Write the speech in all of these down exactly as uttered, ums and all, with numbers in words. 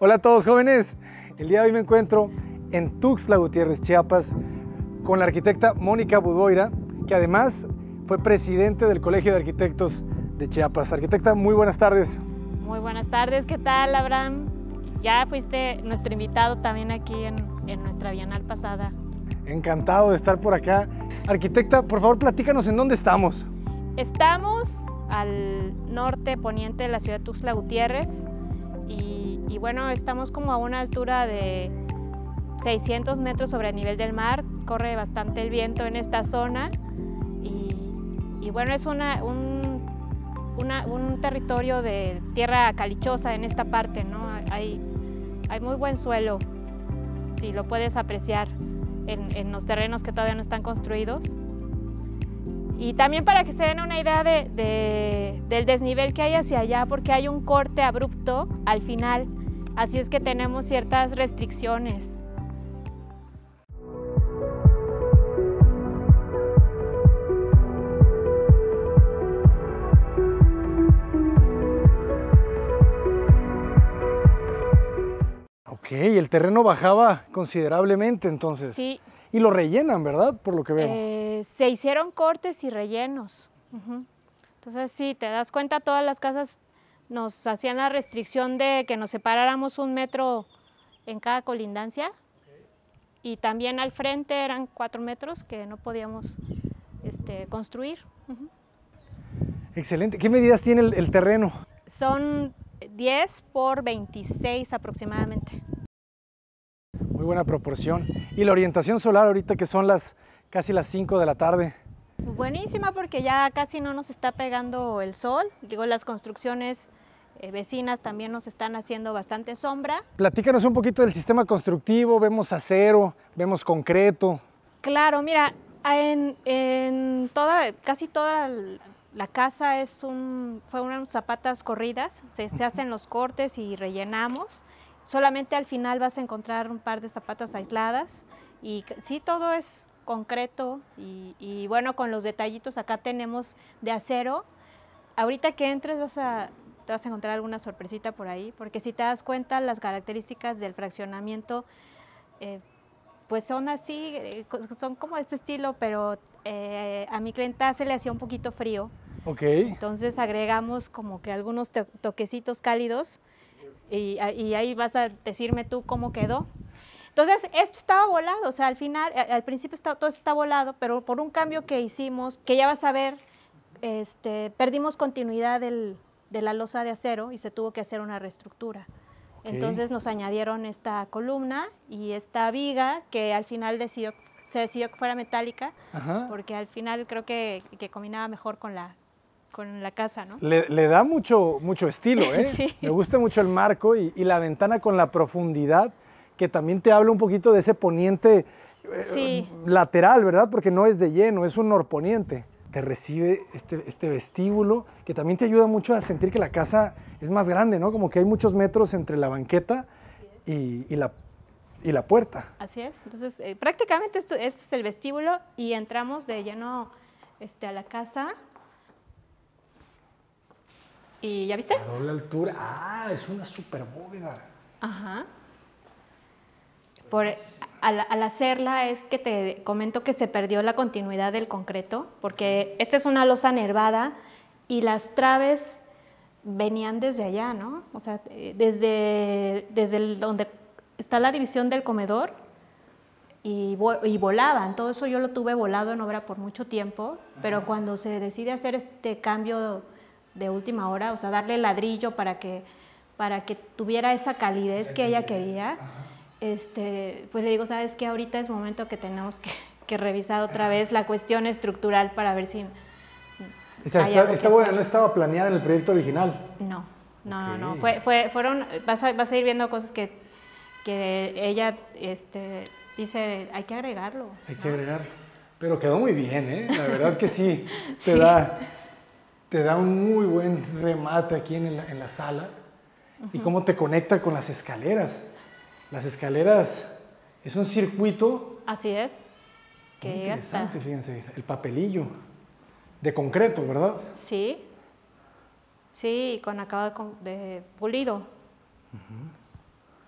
Hola a todos jóvenes, el día de hoy me encuentro en Tuxtla Gutiérrez, Chiapas, con la arquitecta Mónica Budoira, que además fue presidente del Colegio de Arquitectos de Chiapas. Arquitecta, muy buenas tardes. Muy buenas tardes, ¿qué tal, Abraham? Ya fuiste nuestro invitado también aquí en, en nuestra Bienal pasada. Encantado de estar por acá. Arquitecta, por favor, platícanos en dónde estamos. Estamos al norte poniente de la ciudad de Tuxtla Gutiérrez y, y bueno, estamos como a una altura de seiscientos metros sobre el nivel del mar. Corre bastante el viento en esta zona y, y bueno, es una, un, una, un territorio de tierra calichosa en esta parte, ¿no? Hay, hay muy buen suelo, si lo puedes apreciar en, en los terrenos que todavía no están construidos. Y también para que se den una idea de, de, del desnivel que hay hacia allá, porque hay un corte abrupto al final, así es que tenemos ciertas restricciones. Ok, el terreno bajaba considerablemente entonces. Sí. Y lo rellenan, ¿verdad? Por lo que veo. Eh, se hicieron cortes y rellenos. Uh-huh. Entonces, sí, te das cuenta, todas las casas nos hacían la restricción de que nos separáramos un metro en cada colindancia. Okay. Y también al frente eran cuatro metros que no podíamos este, construir. Uh-huh. Excelente. ¿Qué medidas tiene el, el terreno? Son diez por veintiséis aproximadamente. Muy buena proporción. ¿Y la orientación solar ahorita que son las casi las cinco de la tarde? Buenísima, porque ya casi no nos está pegando el sol. Digo, las construcciones eh, vecinas también nos están haciendo bastante sombra. Platícanos un poquito del sistema constructivo. Vemos acero, vemos concreto. Claro, mira, en, en toda, casi toda la casa es un, fue unas zapatas corridas. Se, se hacen los cortes y rellenamos. Solamente al final vas a encontrar un par de zapatas aisladas y sí, todo es concreto y, y bueno, con los detallitos acá tenemos de acero. Ahorita que entres vas a, te vas a encontrar alguna sorpresita por ahí, porque si te das cuenta las características del fraccionamiento eh, pues son así, eh, son como de este estilo, pero eh, a mi clienta se le hacía un poquito frío. Okay. Entonces agregamos como que algunos to toquecitos cálidos. Y, y ahí vas a decirme tú cómo quedó. Entonces, esto estaba volado, o sea, al final, al principio está, todo está volado, pero por un cambio que hicimos, que ya vas a ver, este, perdimos continuidad del, de la losa de acero y se tuvo que hacer una reestructura. Okay. Entonces nos añadieron esta columna y esta viga que al final decidió, se decidió que fuera metálica. Ajá. Porque al final creo que, que combinaba mejor con la con la casa, ¿no? Le, le da mucho, mucho estilo, ¿eh? Sí. Me gusta mucho el marco y, y la ventana con la profundidad, que también te habla un poquito de ese poniente eh, sí. lateral, ¿verdad? Porque no es de lleno, es un norponiente. Te recibe este, este vestíbulo, que también te ayuda mucho a sentir que la casa es más grande, ¿no? Como que hay muchos metros entre la banqueta y, y, la, y la puerta. Así es. Entonces, eh, prácticamente esto, este es el vestíbulo y entramos de lleno este, a la casa. ¿Y ya viste? A doble altura. Ah, es una super bóveda. Ajá. Por, al, al hacerla es que te comento que se perdió la continuidad del concreto, porque esta es una losa nervada y las traves venían desde allá, ¿no? O sea, desde, desde el, donde está la división del comedor y, y volaban. Todo eso yo lo tuve volado en obra por mucho tiempo, pero ajá, cuando se decide hacer este cambio de última hora, o sea, darle ladrillo para que, para que tuviera esa calidez sí, que ella quería, este, pues le digo, ¿sabes qué? Ahorita es momento que tenemos que, que revisar otra vez la cuestión estructural para ver si... O sea, esta, esta boda no estaba planeada en el proyecto original. No, no, okay, no, no. Fue, fue, fueron, vas a, vas a ir viendo cosas que, que ella este, dice, hay que agregarlo. Hay ¿no? que agregar. Pero quedó muy bien, ¿eh? La verdad que sí, te, sí. Da, te da un muy buen remate aquí en la, en la sala. Uh-huh. Y cómo te conecta con las escaleras. Las escaleras es un circuito. Así es. Qué interesante, hasta... fíjense, el papelillo de concreto, ¿verdad? Sí, sí, con acabado de pulido. Uh-huh.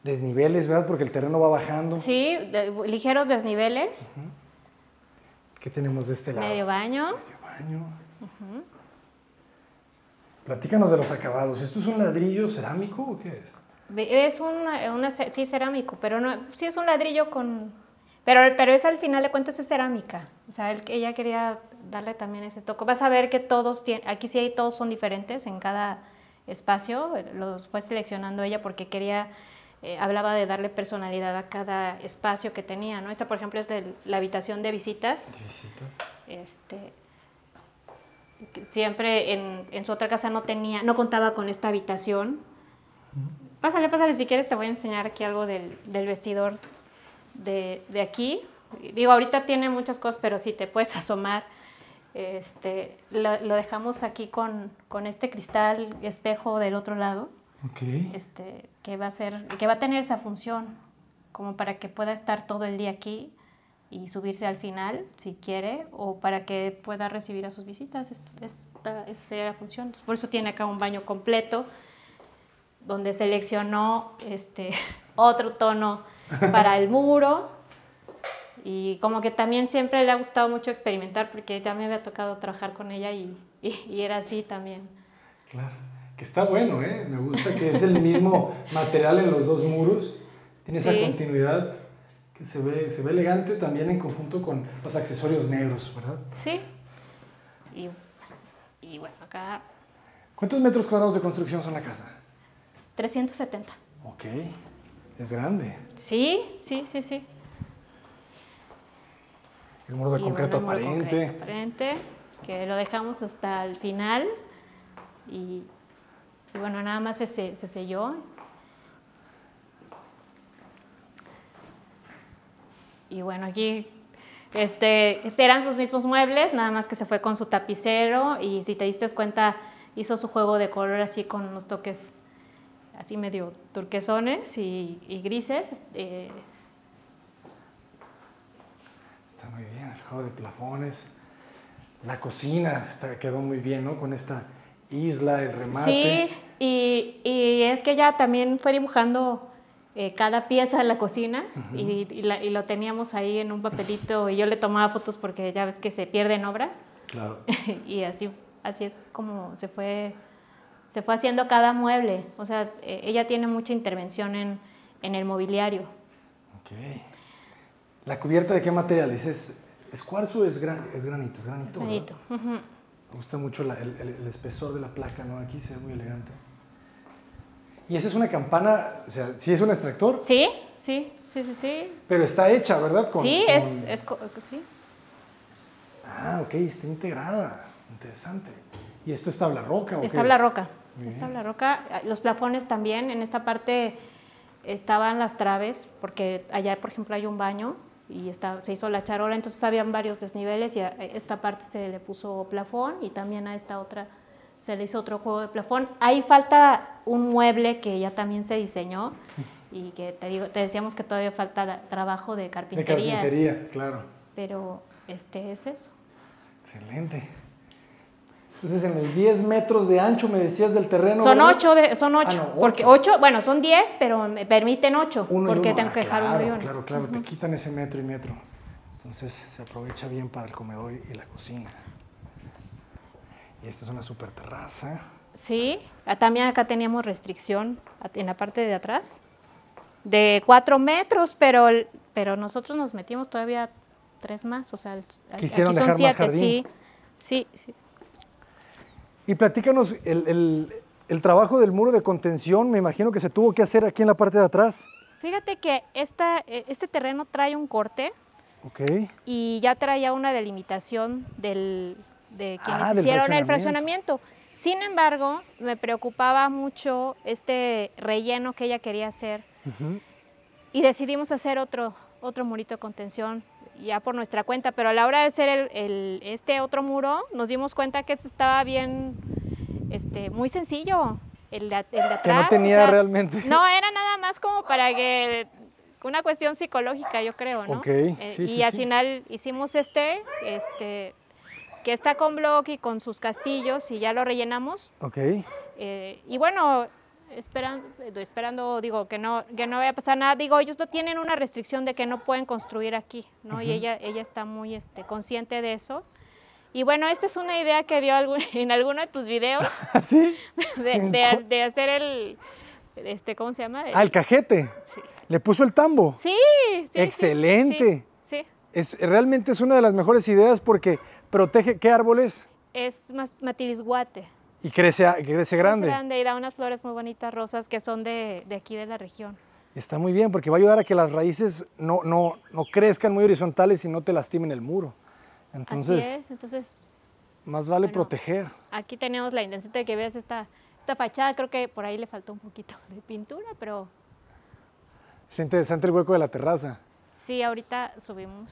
desniveles, ¿verdad? Porque el terreno va bajando. Sí, de, ligeros desniveles. Uh-huh. ¿Qué tenemos de este lado? Medio baño. Medio baño. Uh-huh. Platícanos de los acabados. ¿Esto es un ladrillo cerámico o qué es? Es una, una sí, cerámico, pero no, sí es un ladrillo con... Pero, pero es al final de cuentas es cerámica. O sea, él, ella quería darle también ese toque. Vas a ver que todos tienen, aquí sí hay, todos son diferentes en cada espacio. Los fue seleccionando ella porque quería, eh, hablaba de darle personalidad a cada espacio que tenía, ¿no? Esta, por ejemplo, es de la habitación de visitas. ¿De visitas? Este... Siempre en, en su otra casa no tenía, no contaba con esta habitación. Uh-huh. Pásale, pásale, si quieres te voy a enseñar aquí algo del, del vestidor de, de aquí. Digo, ahorita tiene muchas cosas, pero sí te puedes asomar. Este, lo, lo dejamos aquí con, con este cristal espejo del otro lado. Okay. Este, que va a ser, que va a tener esa función, como para que pueda estar todo el día aquí y subirse al final, si quiere, o para que pueda recibir a sus visitas. Esta, esta, esa sería la función. Entonces, por eso tiene acá un baño completo, donde seleccionó este, otro tono para el muro. Y como que también siempre le ha gustado mucho experimentar, porque también me había tocado trabajar con ella y, y, y era así también. Claro, que está bueno, ¿eh? Me gusta que es el mismo material en los dos muros. Tiene sí. esa continuidad. Que se ve, se ve elegante también en conjunto con los accesorios negros, ¿verdad? Sí. Y, y bueno, acá... ¿Cuántos metros cuadrados de construcción son la casa? trescientos setenta. Ok, es grande. Sí, sí, sí, sí. El muro de y concreto bueno, el aparente. Muro de concreto aparente, que lo dejamos hasta el final. Y, y bueno, nada más se, se selló. Y bueno, aquí este, este eran sus mismos muebles, nada más que se fue con su tapicero y si te diste cuenta hizo su juego de color así con unos toques así medio turquesones y, y grises. Eh. Está muy bien, el juego de plafones. La cocina está, quedó muy bien, ¿no? Con esta isla, el remate. Sí, y, y es que ella también fue dibujando... Eh, cada pieza de la cocina uh-huh. y, y, la, y lo teníamos ahí en un papelito y yo le tomaba fotos porque ya ves que se pierde en obra. Claro. Y así, así es como se fue, se fue haciendo cada mueble. O sea, eh, ella tiene mucha intervención en, en el mobiliario. Ok. ¿La cubierta de qué materiales? ¿Es, es cuarzo o es, gran, es granito? Es granito, es granito. Uh-huh. Me gusta mucho la, el, el espesor de la placa, ¿no? Aquí se ve muy elegante. ¿Y esa es una campana, o sea, sí es un extractor? Sí, sí, sí, sí, sí. Pero está hecha, ¿verdad? Con, sí, con... Es, es, sí. Ah, ok, está integrada, interesante. ¿Y esto es tabla roca? ¿o es qué tabla es? roca, es tabla roca. Los plafones también, en esta parte estaban las traves, porque allá, por ejemplo, hay un baño y está, se hizo la charola, entonces habían varios desniveles y a esta parte se le puso plafón y también a esta otra se le hizo otro juego de plafón. Ahí falta un mueble que ya también se diseñó y que te, digo, te decíamos que todavía falta trabajo de carpintería. De carpintería, claro. Pero este es eso. Excelente. Entonces, en los diez metros de ancho, me decías, del terreno. Son ocho, de, son ocho. Ah, no, porque ocho, bueno, son diez, pero me permiten ocho. Uno porque uno. tengo Ah, que dejar claro, un riñón. Claro, claro, uh-huh. Te quitan ese metro y metro. Entonces, se aprovecha bien para el comedor y la cocina. Y esta es una super terraza. Sí, también acá teníamos restricción en la parte de atrás de cuatro metros, pero, pero nosotros nos metimos todavía tres más, o sea, quisieron aquí son dejar siete, más jardín. Sí, sí, sí. Y platícanos, el, el, el trabajo del muro de contención, me imagino que se tuvo que hacer aquí en la parte de atrás. Fíjate que esta, este terreno trae un corte. Okay. Y ya traía una delimitación del, de quienes ah, hicieron el fraccionamiento. Sin embargo, me preocupaba mucho este relleno que ella quería hacer uh-huh. y decidimos hacer otro, otro murito de contención ya por nuestra cuenta, pero a la hora de hacer el, el, este otro muro nos dimos cuenta que estaba bien, este, muy sencillo, el de, el de atrás. Que no tenía o sea, realmente. No, era nada más como para que... una cuestión psicológica, yo creo, ¿no? Okay. Eh, sí, y sí, al sí. final hicimos este, este, que está con bloque y con sus castillos y ya lo rellenamos. Ok. Eh, y bueno, esperando, esperando, digo, que no, que no vaya a pasar nada. Digo, ellos no tienen una restricción de que no pueden construir aquí, ¿no? Uh-huh. Y ella, ella está muy este, consciente de eso. Y bueno, esta es una idea que dio algún, en alguno de tus videos. ¿Sí? De, de, de hacer el, este, ¿cómo se llama? El, ah, el cajete. Sí. ¿Le puso el tambo? Sí, sí. Excelente. Sí, sí. Es, realmente es una de las mejores ideas porque protege, ¿qué árbol es? Es matilisguate. Y crece, crece grande. Crece grande y da unas flores muy bonitas rosas que son de, de aquí de la región. Está muy bien porque va a ayudar a que las raíces no, no, no crezcan muy horizontales y no te lastimen el muro. Entonces, así es, entonces más vale bueno, proteger. Aquí tenemos la intención de que veas esta, esta fachada, creo que por ahí le faltó un poquito de pintura, pero... Es interesante el hueco de la terraza. Sí, ahorita subimos.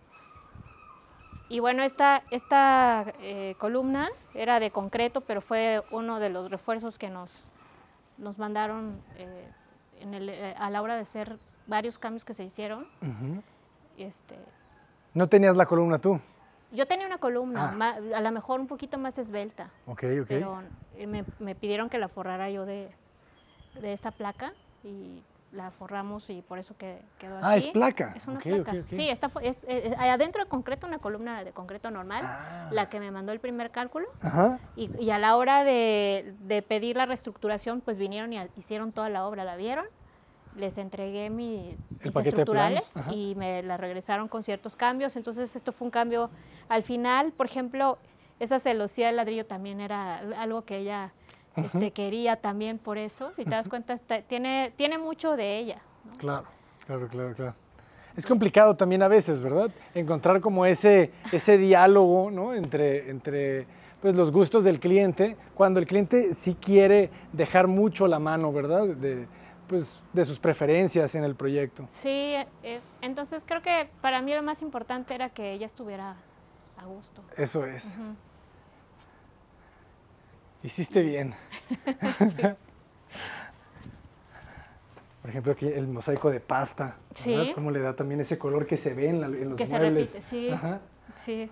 Y bueno, esta, esta eh, columna era de concreto, pero fue uno de los refuerzos que nos, nos mandaron eh, en el, eh, a la hora de hacer varios cambios que se hicieron. Uh-huh. este, ¿No tenías la columna tú? Yo tenía una columna, ah. más, a lo mejor un poquito más esbelta. Ok, ok. Pero me, me pidieron que la forrara yo de, de esta placa y la forramos y por eso que, quedó así. Ah, ¿es placa? Es una okay, placa. Okay, okay. Sí, esta fue, es, es, adentro de concreto, una columna de concreto normal, ah. la que me mandó el primer cálculo. Ajá. Y, y a la hora de, de pedir la reestructuración, pues vinieron y hicieron toda la obra, la vieron. Les entregué mi, mis estructurales y me la regresaron con ciertos cambios. Entonces esto fue un cambio al final. Por ejemplo, esa celosía de ladrillo también era algo que ella uh-huh. este, quería también por eso. Si te das cuenta, está, tiene, tiene mucho de ella, ¿no? Claro, claro, claro, claro. Es complicado también a veces, ¿verdad? Encontrar como ese, ese diálogo, ¿no? entre, entre pues, los gustos del cliente, cuando el cliente sí quiere dejar mucho la mano, ¿verdad? De, pues, de sus preferencias en el proyecto. Sí, eh, entonces creo que para mí lo más importante era que ella estuviera a gusto. Eso es. Uh-huh. Hiciste bien. Sí. Por ejemplo, aquí el mosaico de pasta, ¿verdad? Sí. Cómo le da también ese color que se ve en, la, en los que muebles. Se repite, sí. Ajá. Sí.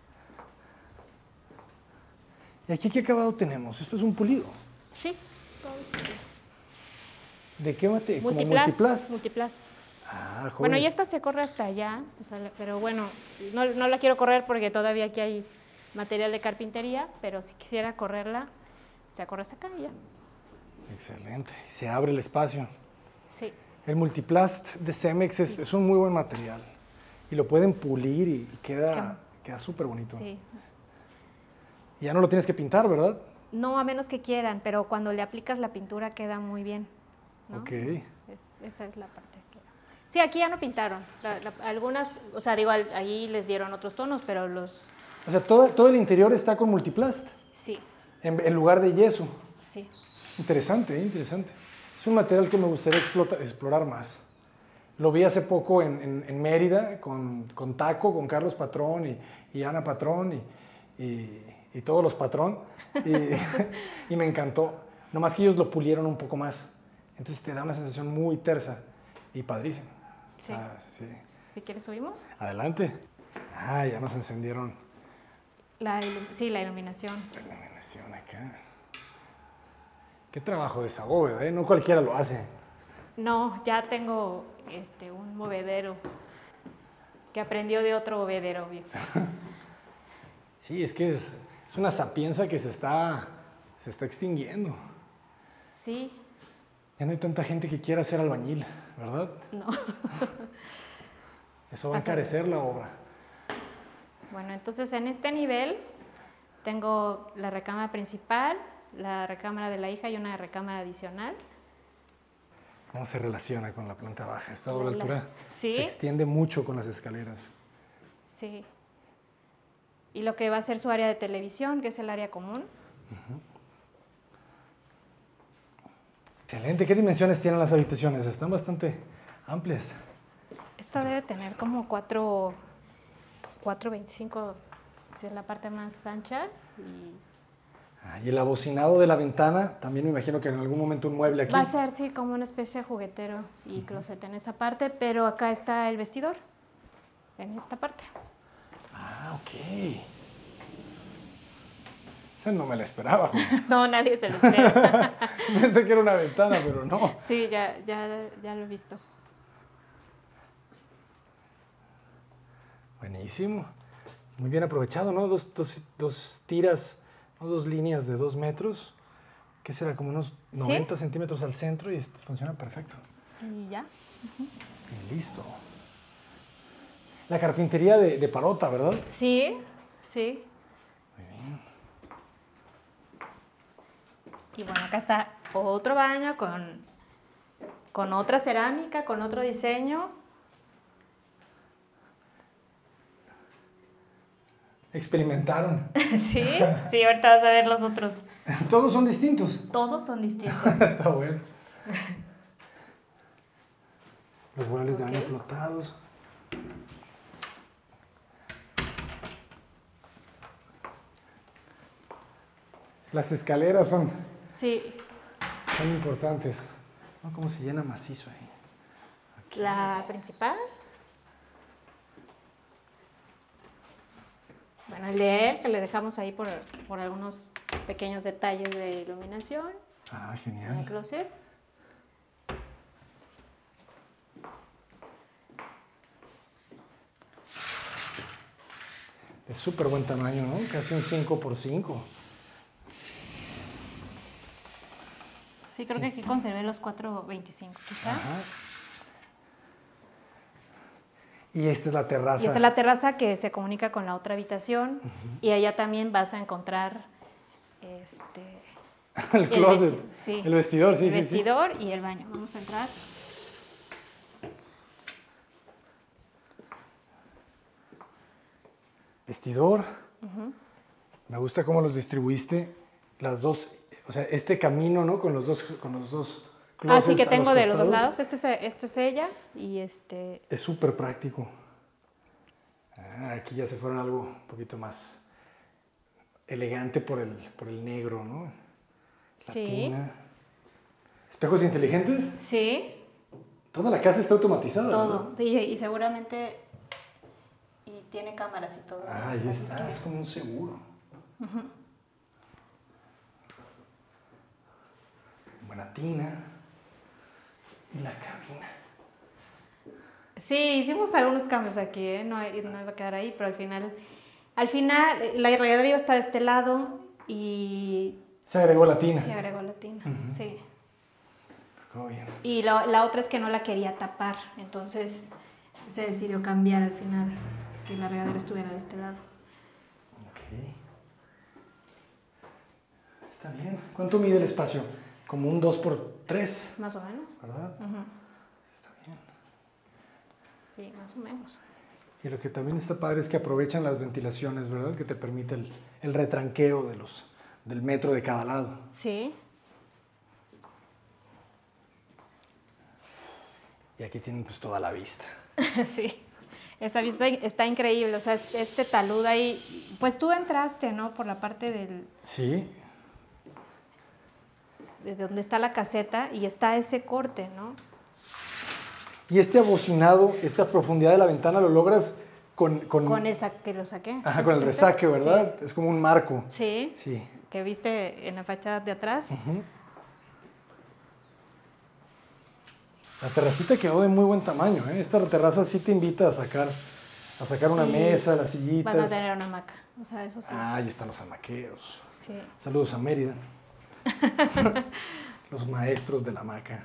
¿Y aquí qué acabado tenemos? Esto es un pulido. Sí, todo es pulido. ¿De qué mate? Multiplast. ¿Como multiplast? Multiplast. Ah, jóvenes. Bueno, y esta se corre hasta allá, o sea, pero bueno, no, no la quiero correr porque todavía aquí hay material de carpintería, pero si quisiera correrla, se corre hasta acá y ya. Excelente. Se abre el espacio. Sí. El multiplast de Cemex sí. es, es un muy buen material. Y lo pueden pulir y queda, queda súper bonito. Sí. Y ya no lo tienes que pintar, ¿verdad? No, a menos que quieran, pero cuando le aplicas la pintura queda muy bien, ¿no? Ok. Es, esa es la parte que... Sí, aquí ya no pintaron. La, la, algunas, o sea, digo, ahí les dieron otros tonos, pero los... O sea, todo, todo el interior está con multiplast. Sí. En, en lugar de yeso. Sí. Interesante, ¿eh? Interesante. Es un material que me gustaría explota, explorar más. Lo vi hace poco en, en, en Mérida con, con Taco, con Carlos Patrón y, y Ana Patrón y, y, y todos los Patrón. Y, y me encantó. Nomás que ellos lo pulieron un poco más. Entonces te da una sensación muy tersa y padrísimo. Sí. Ah, sí. ¿Si quieres subimos? Adelante. Ah, ya nos encendieron. La sí, la iluminación. La iluminación acá. Qué trabajo de esa bóveda, ¿eh? No cualquiera lo hace. No, ya tengo este, un movedero que aprendió de otro movedero viejo. Sí, es que es, es una sapienza que se está, se está extinguiendo. Sí. Ya no hay tanta gente que quiera ser albañil, ¿verdad? No. Eso va a encarecer la obra. Bueno, entonces en este nivel tengo la recámara principal, la recámara de la hija y una recámara adicional. ¿Cómo se relaciona con la planta baja? Esta doble altura ¿Sí? se extiende mucho con las escaleras. Sí. Y lo que va a ser su área de televisión, que es el área común. Uh-huh. Excelente. ¿Qué dimensiones tienen las habitaciones? Están bastante amplias. Esta debe tener como cuatro, cuatro veinticinco, si es la parte más ancha. Y... Ah, y el abocinado de la ventana, también me imagino que en algún momento un mueble aquí. Va a ser, sí, como una especie de juguetero y uh-huh. closet en esa parte, pero acá está el vestidor, en esta parte. Ah, ok. Esa no me la esperaba, Juan. No, nadie se lo espera. Pensé que era una ventana, pero no. Sí, ya, ya, ya lo he visto. Buenísimo. Muy bien aprovechado, ¿no? Dos, dos, dos tiras, ¿no? Dos líneas de dos metros. ¿Qué será? Como unos noventa ¿Sí? centímetros al centro y funciona perfecto. Y ya. Uh-huh. Y listo. La carpintería de, de Parota, ¿verdad? Sí, sí. Muy bien. Y bueno, acá está otro baño con, con otra cerámica, con otro diseño. Experimentaron. Sí, sí, ahorita vas a ver los otros. Todos son distintos. Todos son distintos. Está bueno. Los muebles okay. de baño flotados. Las escaleras son, sí. son importantes. ¿No? ¿Cómo se llena macizo ahí? Aquí. La principal. Bueno, el de él, que le dejamos ahí por, por algunos pequeños detalles de iluminación. Ah, genial. En el closet. Es súper buen tamaño, ¿no? Casi un cinco por cinco. Sí, creo sí. que aquí conservé los cuatro veinticinco, quizá. Ajá. Y esta es la terraza. Y esta es la terraza que se comunica con la otra habitación. Uh-huh. Y allá también vas a encontrar este, el closet, el, sí, el vestidor, sí, el sí. El vestidor sí. y el baño. Vamos a entrar. Vestidor. Uh-huh. Me gusta cómo los distribuiste. Las dos, o sea, este camino, ¿no? Con los dos, con los dos. Ah, sí, que tengo los de los dos lados. Este es, este es ella y este... Es súper práctico. Ah, aquí ya se fueron algo un poquito más elegante por el, por el negro, ¿no? Latina. Sí. ¿Espejos inteligentes? Sí. Toda la casa está automatizada. Todo. Y, y seguramente... Y tiene cámaras y todo. Ah, ahí está. Que... Es como un seguro. Uh-huh. Buena tina. Y la cabina. Sí, hicimos algunos cambios aquí, ¿eh? no, no iba a quedar ahí, pero al final, al final la regadera iba a estar de este lado y... Se agregó la tina. Se agregó la tina, uh-huh. sí. Oh, bien. Y la, la otra es que no la quería tapar, entonces se decidió cambiar al final, que la regadera estuviera de este lado. Ok. Está bien. ¿Cuánto mide el espacio? Como un dos por tres. Más o menos. ¿Verdad? Uh-huh. Está bien. Sí, más o menos. Y lo que también está padre es que aprovechan las ventilaciones, ¿verdad? Que te permite el, el retranqueo de los, del metro de cada lado. Sí. Y aquí tienen pues toda la vista. Sí. Esa vista está increíble. O sea, este talud ahí... Pues tú entraste, ¿no? Por la parte del... Sí. De donde está la caseta y está ese corte, ¿no? Y este abocinado, esta profundidad de la ventana lo logras con... Con, con el sa- que lo saqué. Ajá, con el resaque, ¿verdad? Sí. Es como un marco. Sí, sí. Que viste en la fachada de atrás. Uh-huh. La terracita quedó de muy buen tamaño, ¿eh? Esta terraza sí te invita a sacar, a sacar una y mesa, las sillitas. Van a tener una hamaca, o sea, eso sí. Ah, ahí están los hamaqueros. Sí. Saludos a Mérida. Los maestros de la hamaca.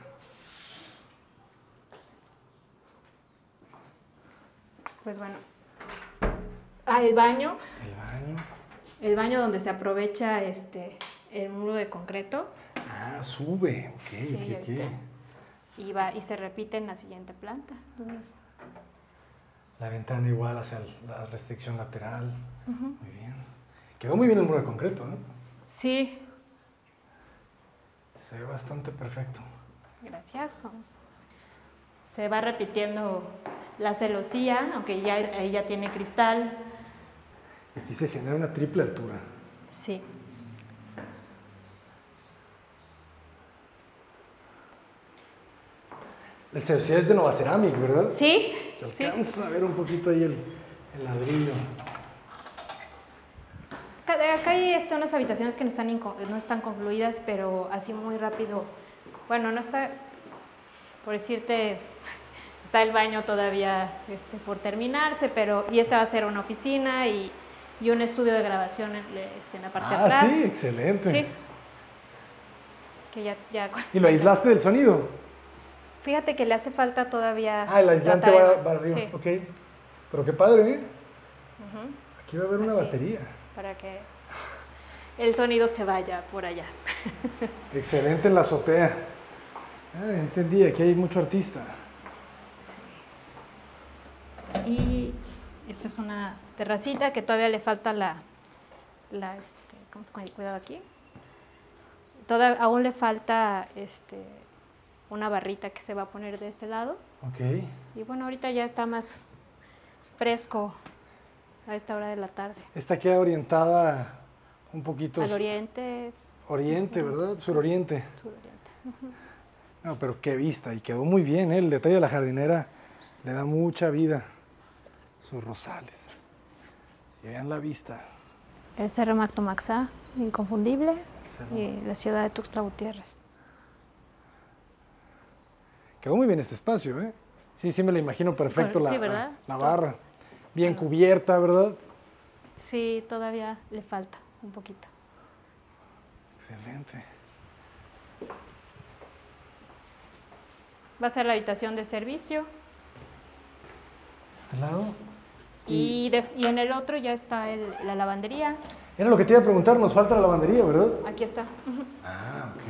Pues bueno. Ah, el baño. El baño. El baño donde se aprovecha este, el muro de concreto. Ah, sube. Ok, sí, ok, ya ok. viste. Y, va, y se repite en la siguiente planta. Entonces... La ventana igual hacia la restricción lateral. Uh-huh. Muy bien. Quedó muy bien el muro de concreto, ¿no? Sí. Se ve bastante perfecto. Gracias, vamos. Se va repitiendo la celosía, aunque ya, ahí ya tiene cristal. Y aquí se genera una triple altura. Sí. La celosía es de Nova Ceramic, ¿verdad? Sí. Se alcanza sí. a ver un poquito ahí el, el ladrillo. Acá, acá hay este, unas habitaciones que no están, no están concluidas, pero así muy rápido. Bueno, no está, por decirte, está el baño todavía este, por terminarse, pero y esta va a ser una oficina y, y un estudio de grabación en, este, en la parte ah, de atrás. Sí, excelente. Sí. Que ya, ya, ¿Y lo aislaste del sonido? Fíjate que le hace falta todavía. Ah, el aislante va, va arriba, sí. Ok. Pero qué padre, ¿eh? Uh-huh. Aquí va a haber una Así, batería. Para que el sonido se vaya por allá. Excelente en la azotea. Ah, entendí, aquí hay mucho artista. Sí. Y esta es una terracita que todavía le falta la, la este, ¿cómo se llama? Cuidado aquí. Toda, aún le falta este, una barrita que se va a poner de este lado. Ok. Y bueno, ahorita ya está más fresco a esta hora de la tarde. Esta queda orientada un poquito... Al oriente. Oriente, uh-huh. ¿verdad? Suroriente. Suroriente. Uh-huh. No, pero qué vista, y quedó muy bien, ¿eh? El detalle de la jardinera le da mucha vida. Sus rosales. Y vean la vista. El Cerro Mactomaxá, inconfundible, y la ciudad de Tuxtla Gutiérrez. Quedó muy bien este espacio, ¿eh? Sí, sí me la imagino perfecto, sí, la, ¿verdad? la, la barra. Bien cubierta, ¿verdad? Sí, todavía le falta un poquito. Excelente. Va a ser la habitación de servicio. ¿Este lado? Y, des, y en el otro ya está el, la lavandería. Era lo que te iba a preguntar, nos falta la lavandería, ¿verdad? Aquí está. Ah, ok.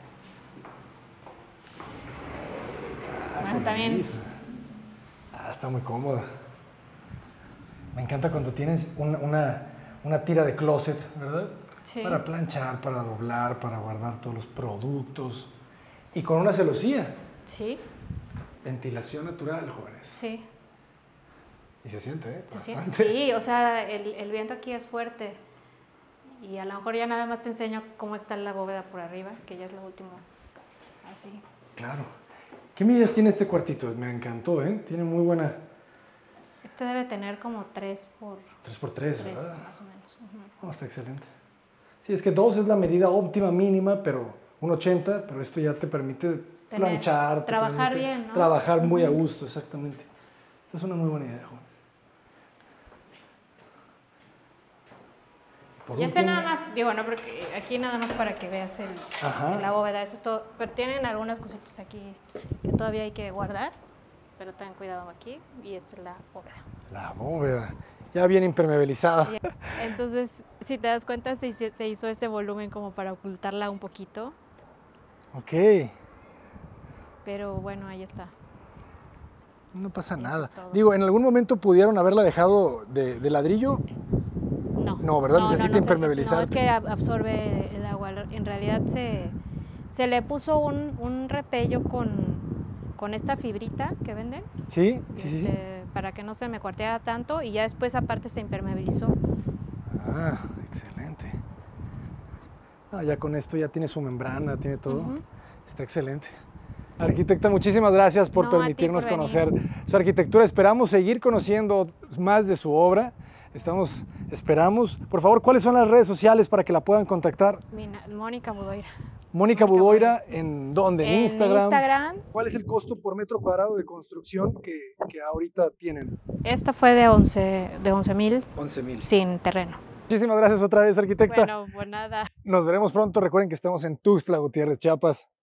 Ah, bueno, también. Ah, está muy cómoda. Me encanta cuando tienes una, una, una tira de closet, ¿verdad? Sí. Para planchar, para doblar, para guardar todos los productos. Y con una celosía. Sí. Ventilación natural, jóvenes. Sí. Y se siente, ¿eh? Se siente. Sí, o sea, el, el viento aquí es fuerte. Y a lo mejor ya nada más te enseño cómo está la bóveda por arriba, que ya es lo último. Así. Claro. ¿Qué medidas tiene este cuartito? Me encantó, ¿eh? Tiene muy buena... Este debe tener como tres por... tres por tres, ¿verdad? Más o menos. Uh-huh. Oh, está excelente. Sí, es que dos es la medida óptima mínima, pero un ochenta, pero esto ya te permite tener, planchar. Trabajar te permite bien, ¿no? Trabajar muy uh-huh. a gusto, exactamente. Esta es una muy buena idea, jóvenes. Por y este nada más, digo, no, porque aquí nada más para que veas el, el, la bóveda, eso es todo. Pero tienen algunas cositas aquí que todavía hay que guardar, pero ten cuidado aquí, y esta es la bóveda. La bóveda, ya bien impermeabilizada. Entonces, si te das cuenta, se hizo, se hizo ese volumen como para ocultarla un poquito. Ok. Pero bueno, ahí está. No pasa eso nada. Digo, ¿en algún momento pudieron haberla dejado de, de ladrillo? No. No, ¿verdad? No, Necesita no, no, impermeabilizar. No, es que absorbe el agua. En realidad se, se le puso un, un repello con, con esta fibrita que venden. Sí, sí, este, sí, sí. Para que no se me cuarteara tanto y ya después aparte se impermeabilizó. Ah, excelente. Ah, ya con esto ya tiene su membrana, tiene todo. Uh-huh. Está excelente. Arquitecta, muchísimas gracias por no, permitirnos por conocer su arquitectura. Esperamos seguir conociendo más de su obra. Estamos, esperamos. Por favor, ¿cuáles son las redes sociales para que la puedan contactar? Mónica Budoira. Mónica Budoira, ¿en dónde? ¿En, en Instagram? Instagram. ¿Cuál es el costo por metro cuadrado de construcción que, que ahorita tienen? Esta fue de once mil. once mil. Sin terreno. Muchísimas gracias otra vez, arquitecta. Bueno, pues nada. Nos veremos pronto. Recuerden que estamos en Tuxtla Gutiérrez, Chiapas.